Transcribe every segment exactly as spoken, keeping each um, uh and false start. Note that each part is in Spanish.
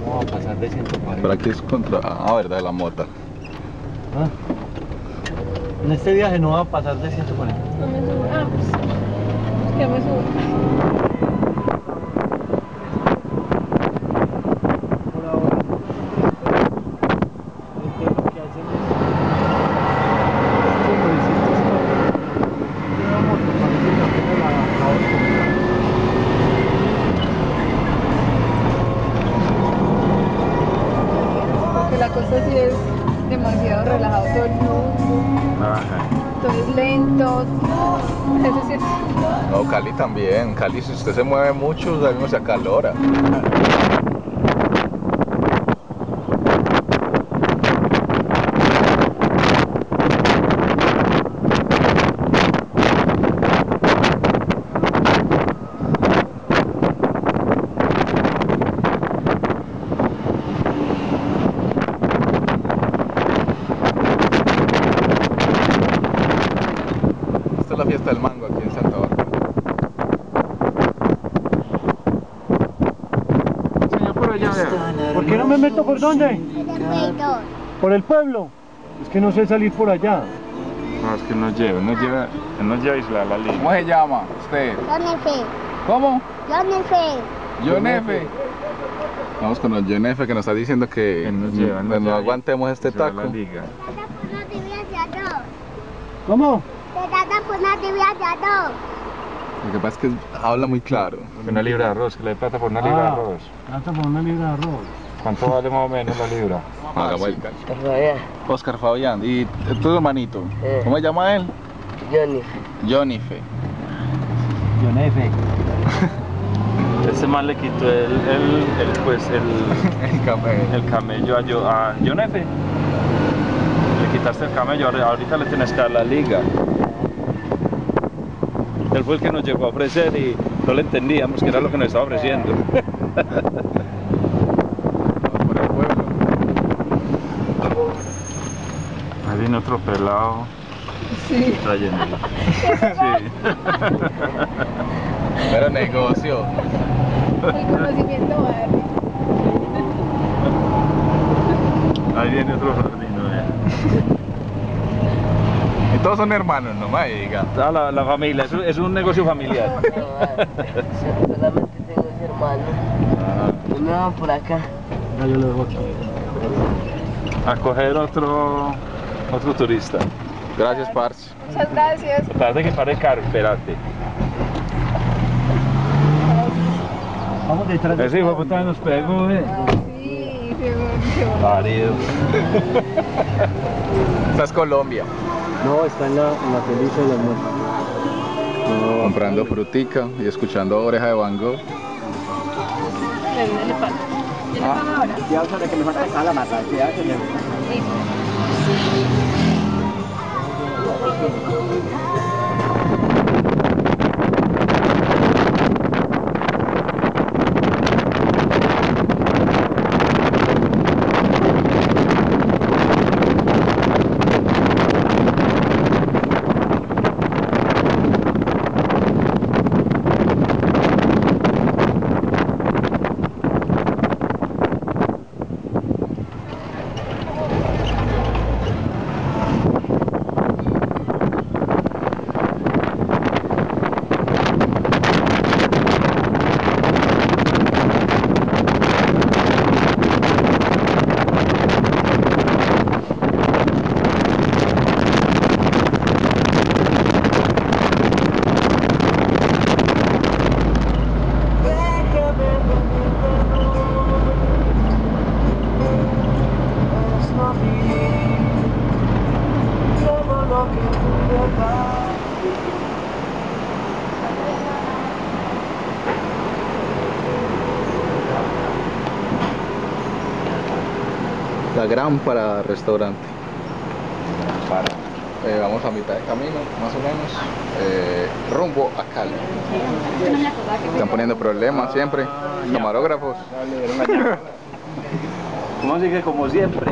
vamos a pasar de ciento cuarenta. Por aquí es contra... Ah, verdad, la mota. ¿Ah? En este viaje no va a pasar de ciento cuarenta. No me subo. Ah, pues. Ya me subo. Por ahora. Este, lo que hacen es... Como hiciste esto, una moto, parece que apenas la, la otra. Porque la costa sí es demasiado relajado, todo el mundo, Ajá. todo es lento. Eso sí es. No, Cali también. Cali, si usted se mueve mucho, a mí se acalora. Esta es la fiesta del mango aquí en Santa Bárbara. Señor, por allá, vea. ¿Por qué no me meto por dónde? Por el pueblo. Es que no sé salir por allá. No, es que nos lleva, nos lleva, nos lleva a Isla La Línea. ¿Cómo se llama usted? John F. ¿Cómo? John F. John F. Vamos con el John F que nos está diciendo que, Que nos lleva, nos no lleva. aguantemos este Lleva taco. La liga. ¿Cómo? Lo que pasa es que habla muy claro. Una libra de arroz, que le dé plata por una libra de arroz. Plata por una libra de arroz. ¿Cuánto vale más o menos la libra? Hagamos el cacho. Oscar Fabián. ¿Y tu hermanito? Eh. ¿Cómo se llama él? Johnny. Johnny Fe. John F. Este man le quitó el, el, el, pues, el, El camello. el camello a, Yo- a John F. Le quitaste el camello, ahora- ahorita le tienes que dar la liga. Él fue el que nos llegó a ofrecer y no le entendíamos que era lo que nos estaba ofreciendo. Vamos por el pueblo. Ahí viene otro pelado Sí. trayéndolo. Sí. Pero negocio. El conocimiento vale. Ahí viene otro jardino, eh. Y todos son hermanos, no me diga. Ah, la, la familia, es un, es un negocio familiar. No, solamente tengo ese hermano. Ah, Uno por acá. Ya yo lo dejo aquí. a coger otro, otro turista. Gracias, parce. Muchas gracias. Espérate que pare caro, espérate. Vamos detrás de Ese hijo de puta nos pegó, eh. Sí, seguro. Parido. Esta es Colombia. No, está en la, en la feliz de la muerte. Comprando frutica y escuchando Oreja de Van Gogh. Dale, dale palo. ¿Ya le pago ahora? Ya sabe que me falta acá la mata. Ya se me... La gran parada restaurante. Para. Eh, vamos a mitad de camino, más o menos, eh, rumbo a Cali. Están poniendo problemas siempre, camarógrafos. ¿Cómo sigue como siempre?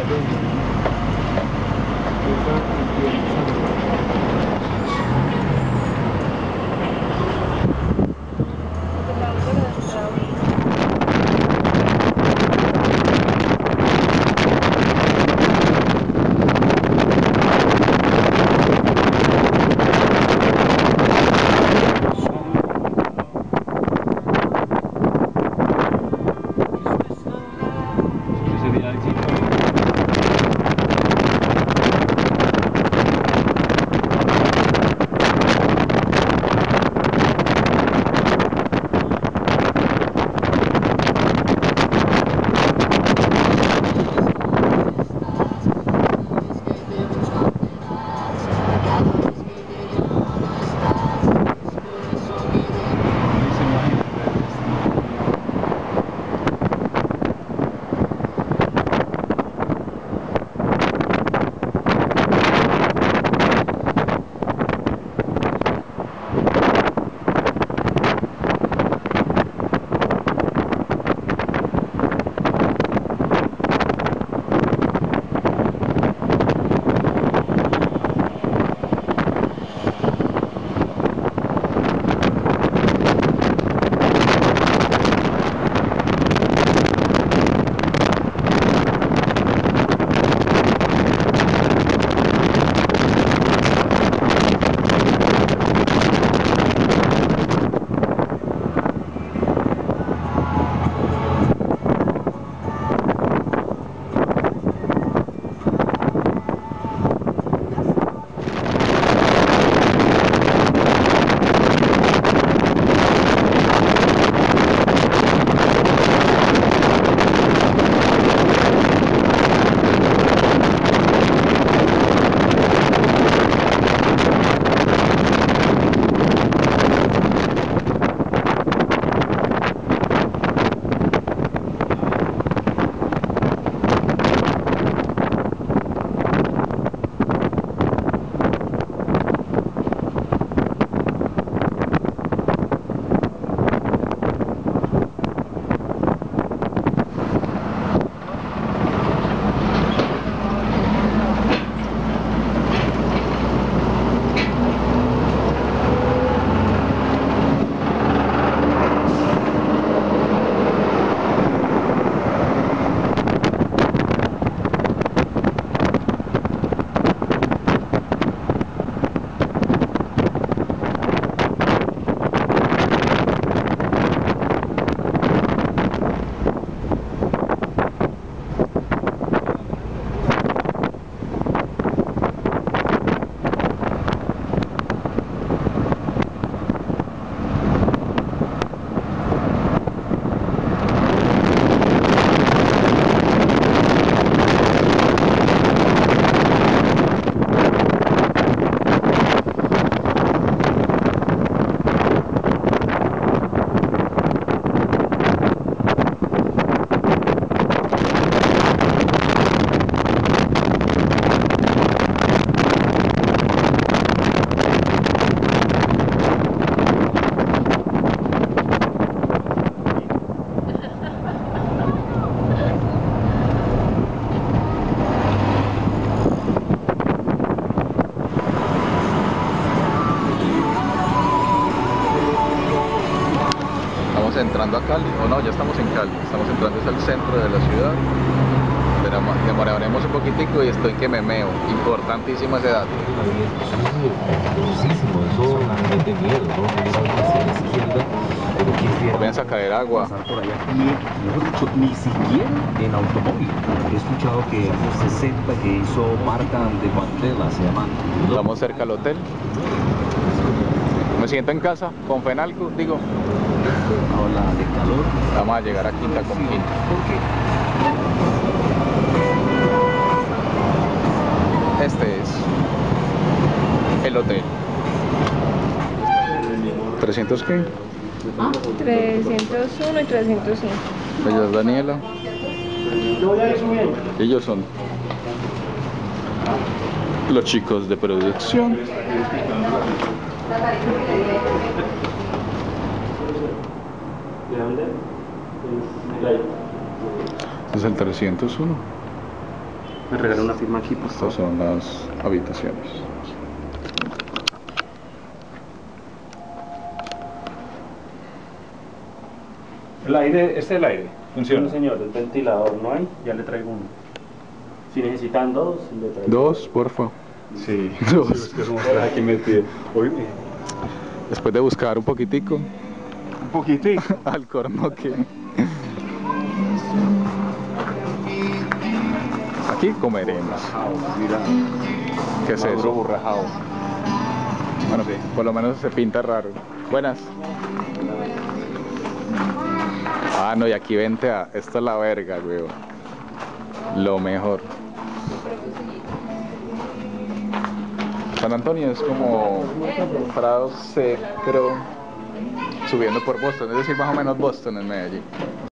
entrando a Cali, o no, ya estamos en Cali, estamos entrando al centro de la ciudad. Demoraremos un poquitico y estoy que me meo. Importantísima ese dato. Comienza a caer agua. Por allá. Y mejor dicho, ni siquiera en automóvil. He escuchado que en los sesenta que hizo Marta de Mandela, se llama. Estamos cerca al hotel. Me siento en casa con Fenalco, digo. Ola de calor. Vamos a llegar a Quinta con Quinta. ¿Por qué? Este es el hotel. ¿trescientos qué? trescientos uno y trescientos cinco. Ella es Daniela. Ellos son los chicos de producción. Este es el trescientos uno. Me regalan una firma aquí, por favor. Estas son las habitaciones. El aire, este es el aire, Sí, funciona. señor, el ventilador no hay, ya le traigo uno. Si necesitan dos, le traigo Dos, porfa. Sí, Dos. sí, es que somos tres aquí metidos. Oye, Después de buscar un poquitico, un poquitico. al cornoque. Aquí comeremos. Mira, ¿Qué es maduro eso? borrajado. Bueno, por lo menos se pinta raro. Buenas. Ah, no, y aquí vente a... Esto es la verga, weón. Lo mejor. San Antonio es como Prado C, pero subiendo por Boston, es decir, más o menos Boston en Medellín.